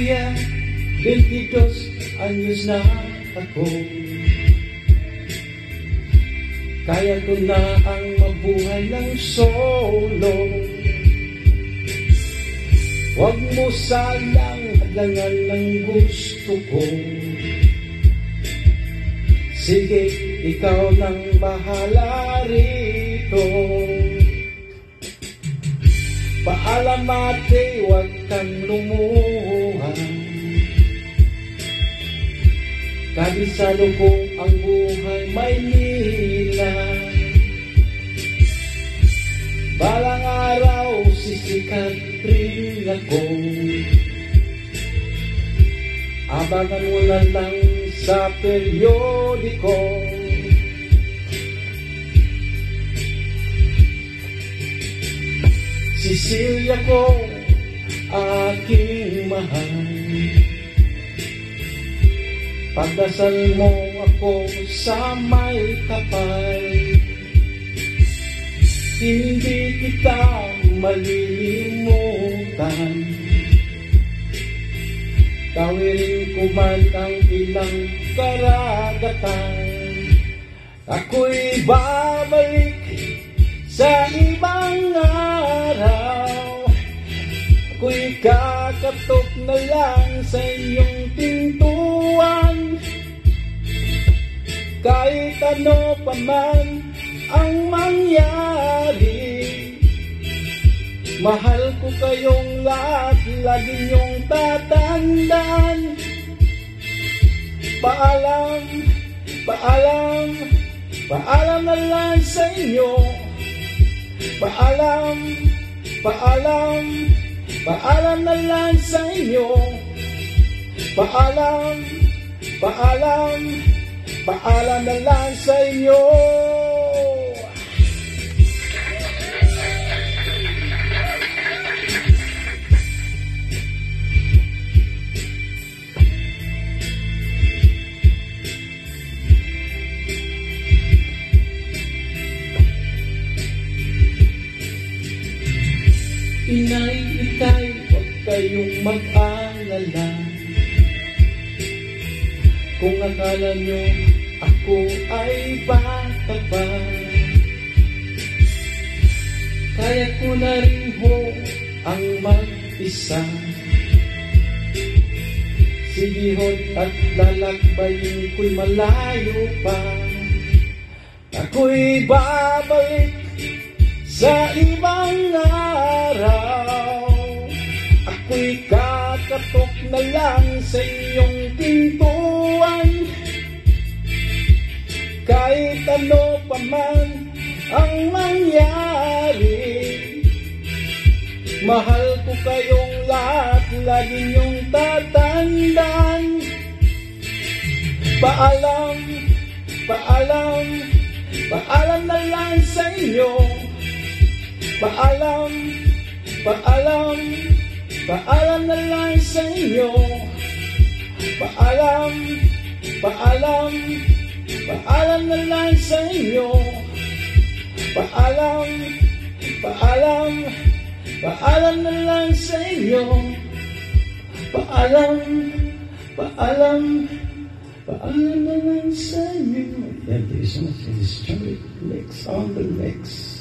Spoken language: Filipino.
Kuya, 22 anyos na ako. Kaya ko na ang mabuhay ng solo. Huwag mo salang hadlangan ng gusto ko. Sige, ikaw nang bahala rito. Paalam ate, huwag kang lumuha. Kabisado ko ang buhay Maynila. Balang araw sisikat rin ako. Abangan mo na lang sa periodiko. Cecilia ko, aking mahal, pagdasal mo ako sa may kapal. Hindi kita malilimutan, tawirin ko man ang ilang karagatan. Ako'y babalik sa ibang araw. Ako'y kakatok na lang sa iyong pintuan. Kahit ano pa man ang mangyari, mahal ko kayong lahat, lagi niyong tatandaan. Paalam, paalam, paalam na lang sa inyo. Paalam, paalam, paalam na lang sa inyo. Paalam, paalam, paalam na lang sa inyo. Inay, itay, huwag kayong mag-alala. Kung akala nyo ako ay bata pa, kaya ko na rin ho ang mag-isa. Sigihot at lalakbayin ko'y malayo pa. Ako'y babalik sa ibang araw. Ako'y kakatok na lang sa iyong pintuan. Kahit ano pa man ang mangyari, mahal ko kayong lahat, lagi niyong tatandaan. Paalam, paalam, paalam na lang sa inyo. Paalam, paalam, paalam na lang sa inyo. Paalam, paalam, paalam na lang sa inyo. Paalam, paalam, paalam na lang sa inyo. Paalam, paalam, paalam na lang sa inyo. Thank you so much. This is Joey Lex on the mix.